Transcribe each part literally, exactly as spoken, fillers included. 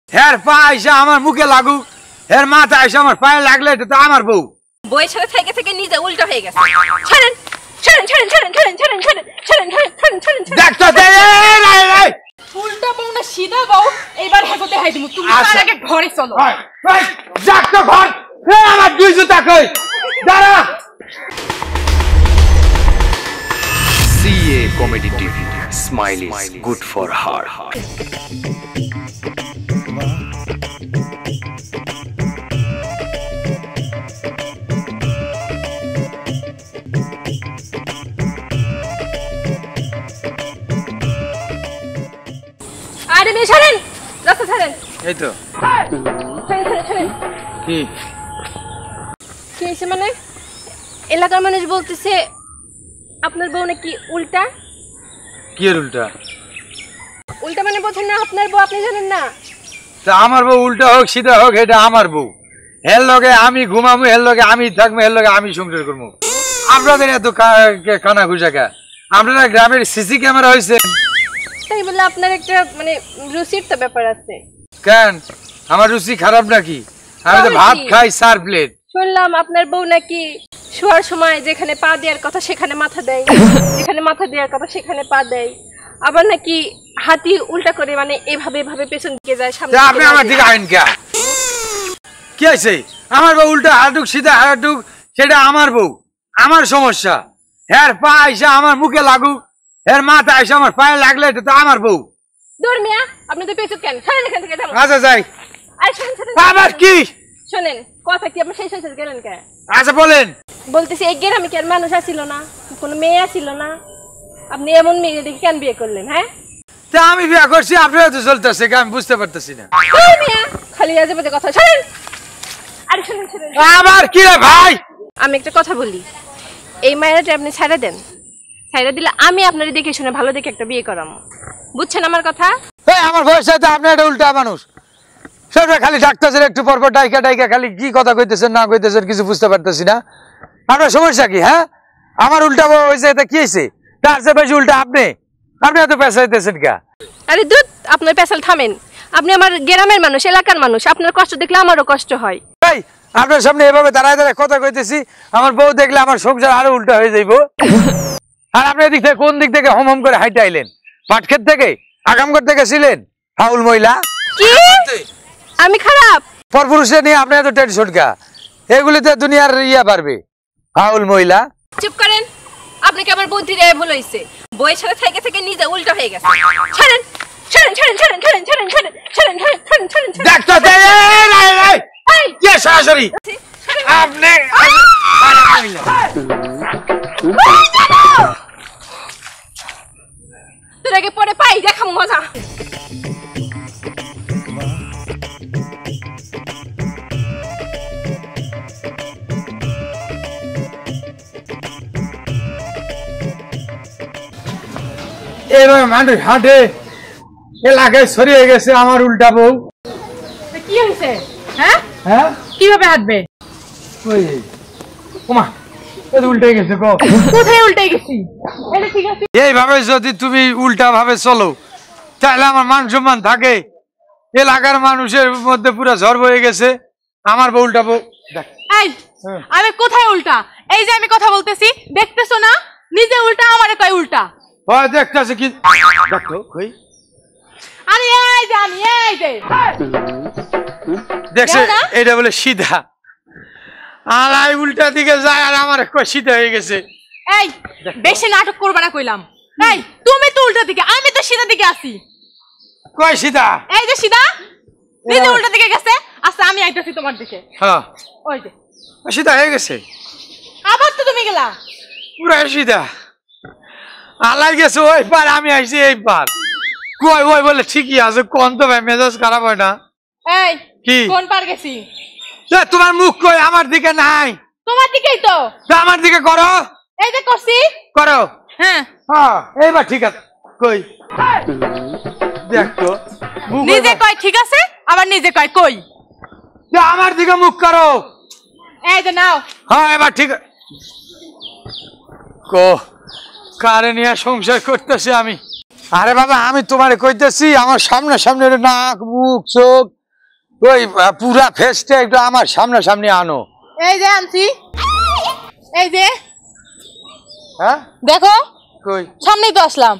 হের পা এসে আমার মুখে লাগুক, হের মাথা এসে আমার পায়ে লাগলে এটা তো আমার বউ। বই ছেড়ে থেকে থেকে নিজে উল্টো হয়ে গেছে। ছাড়েন ছাড়েন ছাড়েন ছাড়েন ছাড়েন ছাড়েন ছাড়েন ছাড়েন ছাড়েন ছাড়েন দেখ তো দে এই এই উল্টা বউ না সিধা বউ, এইবার হেগোতে হাই দিমু। তুমি তার আগে ঘরে চলো। এই যাক তো ঘর। এ আমার দুই জুতা কই? দাঁড়া। C A Comedy TV, smile is good for heart. আরে মেয়ে ছাড়েন, রাস্তা ছাড়েন। এই তো ছাড়েন ছাড়েন ছাড়েন। কি কি হয়েছে মানে? এলাকার মানুষ বলতেছে আপনার বউ নাকি উল্টা। কি এর উল্টা? উল্টা মানে বোঝেন না? আপনার বউ আপনি জানেন না? তা আমার বউ উল্টা হোক সিধা হোক এটা আমার বউ। হের লগে আমি ঘুমাবো, হের লগে আমি থাকবো, হের লগে আমি সংসার করবো। আপনাদের এত কানা ঘুষাকা, আপনারা গ্রামের সিসি ক্যামেরা হয়েছে তাই বলে আপনার একটা মানে রুচির তো ব্যাপার আছে। কেন আমার রুচি খারাপ নাকি? আমি তো ভাত খাই চার প্লেট। শুনলাম আপনার বউ নাকি শোয়ার সময় যেখানে পা দেওয়ার কথা সেখানে মাথা দেয়, যেখানে মাথা দেওয়ার কথা সেখানে পা দেয়, আবার নাকি হাতি উল্টা করে মানে এভাবে এভাবে পেছন দিকে যায় সামনে। আপনি আমার দিকে আইন কে? কি আছে? আমার বউ উল্টা হাঁটুক সিধা হাঁটুক সেটা আমার বউ, আমার সমস্যা। হের পা এসে আমার মুখে লাগুক, হের মাথা এসে আমার পায়ে লাগলে এটা তো আমার বউ। দূর মিয়া, আপনি তো পেছন কেন? ছাড়েন এখান থেকে। আচ্ছা যাই। আরে শুনেন শুনেন। আবার কি? শুনেন কথা কি আপনি সেই শেষ গেলেন কেন? আচ্ছা বলেন। বলতেছি এই গ্রামে কি আর মানুষ আসিল না? কোনো মেয়ে আসিল না? আপনি এমন মেয়ে দেখে কেন বিয়ে করলেন? হ্যাঁ তা আমি বিয়ে করছি, আপনারা তো চলতেছে, আমি বুঝতে পারতেছি না। মিয়া খালি আজে বাজে কথা। ছাড়েন। আরে শুনেন শুনেন। আবার কি রে ভাই? আমি একটা কথা বলি, এই মায়েরাটা আপনি ছাড়া দেন। ছাড়া দিলে আমি আপনার দেখে শুনে ভালো দেখে একটা বিয়ে করাম, বুঝছেন আমার কথা? এই আমার বয়স আছে, আপনি একটা উল্টা মানুষ। সেটা খালি ডাকতেছেন একটু পরপর ডাইকা ডাইকা, খালি কি কথা কইতেছেন না কইতেছেন কিছু বুঝতে পারতেছি না। আপনার সমস্যা কি? হ্যাঁ আমার উল্টা হয়েছে, এটা কি হয়েছে? তার চেয়ে বেশি উল্টা আপনি। আপনি এত পেঁচাইতেছেন কা? আরে দুধ, আপনার পেশাল থামেন। আপনি আমার গ্রামের মানুষ, এলাকার মানুষ, আপনার কষ্ট দেখলে আমারও কষ্ট হয়। এই আপনার সামনে এভাবে দাঁড়ায় দাঁড়ায় কথা কইতেছি, আমার বউ দেখলে আমার সংসার আরো উল্টা হয়ে যাইব। আর আপনি এদিক থেকে কোন দিক থেকে হম হম করে হাইটে আইলেন? পাটক্ষেত থেকে আগাম করতে গেছিলেন? হাউল মহিলা কি? আমি খারাপ? পরপুরুষে নিয়ে আপনি এত টেনশন কা? এগুলিতে দুনিয়ার ইয়া পারবে। হাউল মহিলা। চুপ করেন, আপনাকে আমার বুদ্ধি দেয় ভুল হয়েছে। বই ছেড়ে থেকে থেকে নিজে উল্টো হয়ে গেছে। ছাড়েন ছাড়েন ছাড়েন ছাড়েন ছাড়েন ছাড়েন ছাড়েন ছাড়েন ছাড়েন ছাড়েন ছাড়েন। দেখ তো দে এই এই এই কি সরাসরি আপনি আরে মহিলা তোর আগে পরে পাই দেখাম মজা। এবার মানুষ হাঁটে, এলাকায় ছড়িয়ে গেছে আমার উল্টা বউ। কি হয়েছে? হ্যাঁ হ্যাঁ কিভাবে হাঁটবে? ওই ওমা এটা উল্টে গেছে। কো কোথায় উল্টে গেছি? এটা ঠিক আছে। এইভাবে যদি তুমি উল্টা ভাবে চলো তাহলে আমার মান সম্মান থাকে? এলাকার মানুষের মধ্যে পুরো ঝড় বয়ে গেছে, আমার বউ উল্টা বউ। এই আমি কোথায় উল্টা? এই যে আমি কথা বলতেছি, দেখতেছো না? নিজে উল্টা, আমারে কয় উল্টা। হয় দেখতেছে কি? দেখো কই আরে এই যে আমি এই যে দেখছে এটা বলে সিধা, আলাই উল্টা দিকে যায় আর আমার কই সিধা হয়ে গেছে। এই বেশি নাটক করবে না কইলাম। এই তুমি তো উল্টা দিকে, আমি তো সিধা দিকে আছি। কই সিধা? এই যে সিধা, নিজে উল্টা দিকে গেছে। আচ্ছা আমি আইতাছি তোমার দিকে। হ্যাঁ ওই যে সিধা হয়ে গেছে। আবার তো তুমি গেলা। পুরা সিধা আলাই গেছে ওই পার, আমি আইছি এই পার। কই ওই বলে ঠিকই আছে, কোন তো ভাই মেজাজ খারাপ হয় না? এই কি কোন পার গেছি? তোমার মুখ কই? আমার দিকে নাই। তোমার দিকেই তো। আমার দিকে করো। এই যে করছি। করো। হ্যাঁ হ্যাঁ এইবার ঠিক আছে। কই দেখ তো, নিজে কয় ঠিক আছে, আবার নিজে কয় কই। আমার দিকে মুখ করো। এই যে নাও। হ্যাঁ এবার ঠিক কো কারে নিয়ে সংসার করতেছি আমি? আরে বাবা আমি তোমারে কইতেছি, আমার সামনে সামনে নাক মুখ চোখ ওই আহ, পুরা ফেসটা একটু আমার সামনে সামনে আনো। এই যে আনছি, এই যে হ্যাঁ দেখো কই সামনেই তো আসলাম।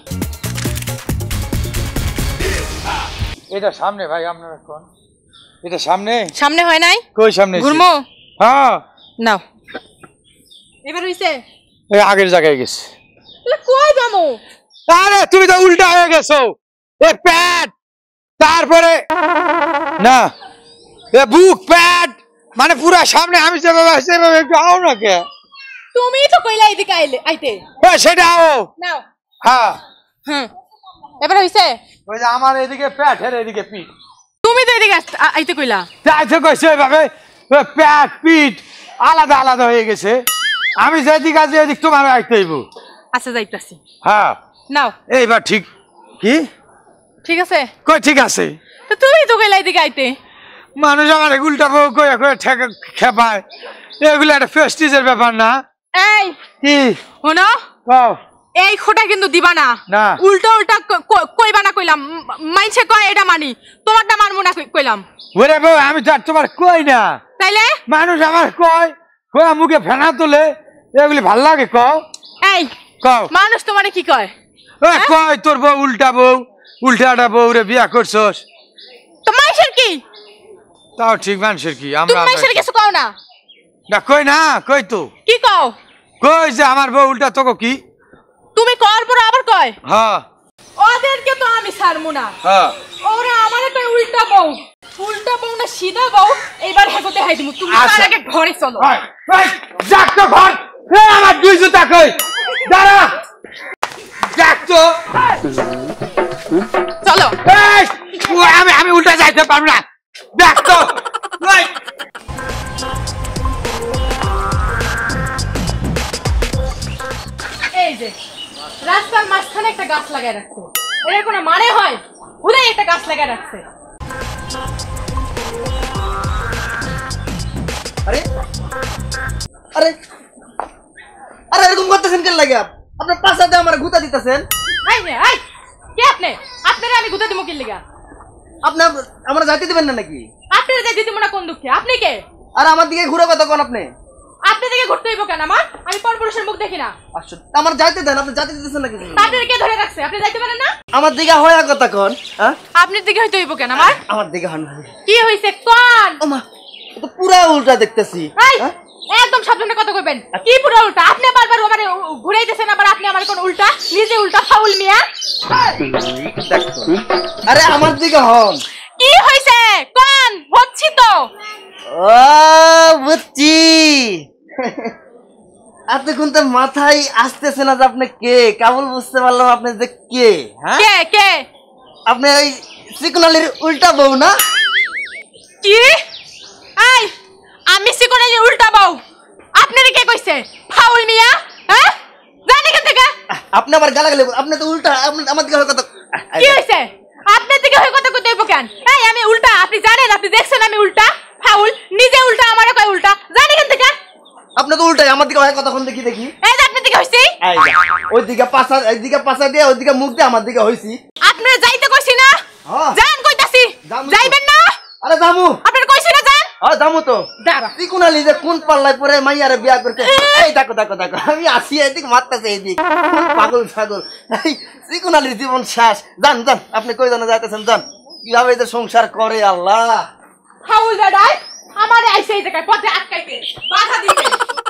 এটা সামনে ভাই আপনারা কোন এটা সামনে সামনে হয় নাই, কই সামনে ঘুরমো হ্যাঁ নাও। এবার হইছে, এই আগের জায়গায় গেছে। তাহলে কই যামু? আরে তুমি তো উল্টা হয়ে গেছো। এ প্যাট তারপরে না এ বুক প্যাট মানে পুরা সামনে আমি যেভাবে সেভাবে একটু আও না কে তুমি তো কইলা এদিকে আইলে আইতে এ সেটা আও নাও। হ্যাঁ হুম এবার হইছে। ওই যে আমার এদিকে প্যাট এর এদিকে পিঠ তুমি তো এদিকে আস- আ- আইতে কইলা। তাই তো কইছে ওইভাবে ওই প্যাট পিঠ আলাদা আলাদা হয়ে গেছে। আমি যেদিকে আছি এদিক তোমার আইতে হইব। আচ্ছা যাইতাছি, হ্যাঁ নাও। এইবার ঠিক কি ঠিক আছে, কই ঠিক আছে। তো তুমি তো কইলা এদিকে আইতে। মানুষ আমার উল্টা বউ কই কই ঠেকা খেপায়, এগুলো একটা প্রেস্টিজের ব্যাপার না। এই কি শোনো, কও এই খোটা কিন্তু দিবা না। না। উল্টা উল্টা ক- ক- কইবা না কইলাম। ম- মাইনছে কয় এটা মানি, তোমারটা মানবো না কই- কইলাম। ওরে বউ আমি তো আর তোমার কই না, তাইলে মানুষ আমার কয় কয় মুখে ফেনা তোলে, এগুলি ভাল লাগে কও এই কও মানুষ তোমারে কি কয়? এ কয় তোর বউ উল্টা বউ উল্টাটা বউ রে বিয়া করছস। তো মাইনছের কি? তাও ঠিক মানুষের কি তুমি আমরা মাইনছের কিছু কও না? না কই না কই তো কি কও? কই যে আমার বউ উল্টা তোকে কি তুমি কর পর আবার কয় হ্যাঁ ওদেরকে তো আমি ছাড়মু না। হ্যাঁ ওরে আমারে কয় উল্টা বউ, উল্টা বউ না সিধা বউ। এইবার হেগোতে হাই দিমু। তুমি আচ্ছা। তার আগে ঘরে চলো। এই, এই, যাক তো ঘর এ আমার দুই জুতা কই দাঁড়া যাক তো চলো। এই, ও আমি আমি উল্টা যাইতে পারবো না দেখ তো এই, এই যে রাস্তার মাঝখানে একটা গাছ লাগাই রাখছে, এর কোনো মানে হয়? হুদাই একটা গাছ লাগাই রাখছে। আরে আরে আরে এরকম করতেছেন কেন লাগে? আপনার পাশাতে আমার গুতা দিতেছেন। এই রে এই কে আপনি? আপনারে আমি গুতা দিমু কি লাগা? আপনি আমার যাইতে দিবেন না নাকি? আপনারে যে দিদিমু না কোন দুঃখে? আপনি কে? আর আমার দিকে ঘুরে কথা কোন আপনি? আপনি দিকে ঘুরতে হইব কেন আমার? আমি পরপুরুষের মুখ দেখি না। আসলে আমার যাইতে দেন, আপনি যাইতে দিতেছেন নাকি? আপনারে কে ধরে রাখছে? আপনি যাইতে পারেন না? আমার দিকে হয় কথা কোন? হ্যাঁ আপনার দিকে হইতে হইব কেন আমার? আমার দিকে হন। কি হইছে কোন? ওমা এ তো পুরা উল্টা দেখতেছি। এই একদম সাবধানে কথা কইবেন। কি পুরো উল্টা? আপনি বারবার আমারে ঘুরাইতেছেন, আবার আপনি আমার কোন উল্টা? নিজে উল্টা ফাউল মিয়া। দেখো আরে আমার দিকে হন। কি হইছে কোন? হচ্ছি তো। ও বুঝছি। আপনি কোন তো মাথায় আসতেছে না যে আপনি কে। কেবল বুঝতে পারলাম আপনি যে কে। হ্যাঁ কে কে? আপনি ওই সিকুনালির উল্টা বউ না? কি? এই আমি সিকোনালি উল্টা বউ। আপনারে কে কইছে? ফাউল মিয়া। হ্যাঁ জানি কেন থেকে? আপনি আবার গালাগালি, আপনি তো উল্টা আপনি- আমার দিকে হয় কথা। কি হইছে? আপনার দিকে হই কথা কইতে হইব কেন? এই আমি উল্টা, আপনি জানেন, আপনি দেখছেন আমি উল্টা ফাউল। নিজে উল্টা আমারে কয় উল্টা, জানি কেন থেকে? আপনি তো উল্টাই আমার দিকে হয় কথা কোন দেখি দেখি। এই যে আপনার দিকে হইছি। এই যা, ওই দিকে পাছা এই দিকে পাছা দিয়ে ওই দিকে মুখ দিয়ে আমার দিকে হইছি। আপনারা যাইতে কইছি না? হ্যাঁ। যান কইতাছি। যামু তো। যাইবেন না? আরে দামু আপনারা কইছি না যান? হ্যাঁ দামু তো দাঁড়া। সিকুনালি যে কোন পাল্লায় পরে মাইয়ারে বিয়া করতে। এই দেখো দেখো দেখো আমি আসি এদিক মারতেছে এইদিক পাগল ছাগল। এই সিকুনালির জীবন শেষ। যান যান আপনি কই জানা যাইতেছেন যান। কিভাবে যে সংসার করে আল্লাহ। ফাউল দাদাই আমারে আইছে এই জায়গায় পথে আটকাইতে, বাধা দিতে।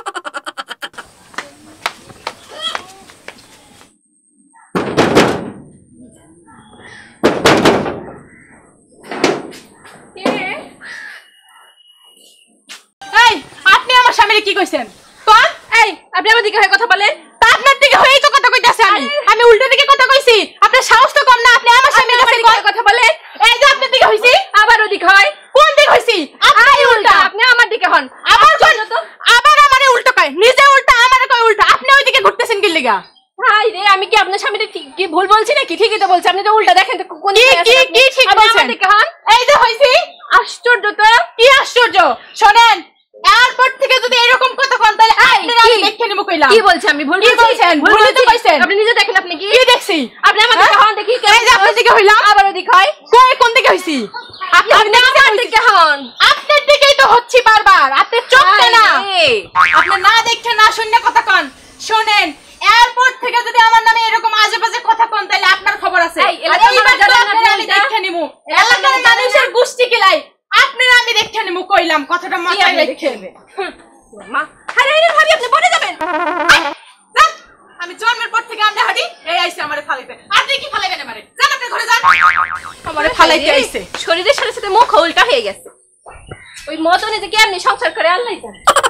এই আপনি আমার স্বামীর কি কইছেন? কোন? এই আপনি আমার দিকে হয়ে কথা বলেন। তা আপনার দিকে হয়েই তো কথা কইতাছি আমি। আমি উল্টো দিকে কথা কইছি। আপনার সাহস তো কম না, আপনি আমার স্বামীর কাছে কয় কথা বলেন। এই যে আপনার দিকে হইছি, আবার ওদিক হয়। কোন দিকে হইছি? আপনি উল্টা, আপনি আমার দিকে হন। আবার কোন? আবার আমারে উল্টো কয়। নিজে উল্টা আমারে কয় উল্টা। আপনি ওইদিকে ঘুরতেছেন কি লাগা? হাই রে, আমি কি আপনার স্বামীর কি ভুল বলছি নাকি? ঠিকই তো বলছি। আপনি তো উল্টা দেখেন তো কোন কি দিকে কি আছেন আপনি। কি ঠিক আপনি বলছেন? আমার দিকে হন। এই যে হইছি। আশ্চর্য তো। কি আশ্চর্য! শোনেন, এরপর থেকে যদি এরকম কথা কোন তাহলে আপনারা আমি কি? দেখে নেব কইলাম। কি বলছেন? আমি ভুল কি বলছি? বলছেন? ভুল ভুলই তো বলছি? কইছেন। আপনি নিজে দেখেন। আপনি কি কি দেখছি? আপনি আমার দিকে হন দেখি। এই যে আপনার দিকে হইলাম। আবার ওদিক হয়। কই কোন দিকে হইছি? আপনি আপনি আমার দিকে হন। কন আপনার দিকেই তো হচ্ছে বারবার, আপনি চোখটা না, আপনি না দেখে না শুনে কথা কন। শোনেন, এয়ারপোর্ট থেকে যদি আমার নামে এরকম আজে বাজে কথা কন তাহলে আপনার খবর আছে। এই, এলাকার আর এইবার মানুষ তো জানে না আপনারা আমি এইটা? দেখে নিমু, এলাকার এলাকার মানুষ জানে মানুষের না? গোষ্ঠী কিলাই আপনারা আমি দেখে নিমু, কইলাম কথাটা মাথায় রেখে নেবে। মা আরে আরে ভাবি আপনি বলে যাবেন। যান, আমি জন্মের পর থেকে আমরা হাঁটি, এই আইছে আমারে ফালাইতে। আপনি কি ফালাইবেন আমারে? যান আপনি ঘরে যান। আমারে ফালাইতে আইছে। শরীরের সাথে সাথে মুখ উল্টা হয়ে গেছে। ওই মদনে যে কেমনি সংসার করে আল্লাহই জানে।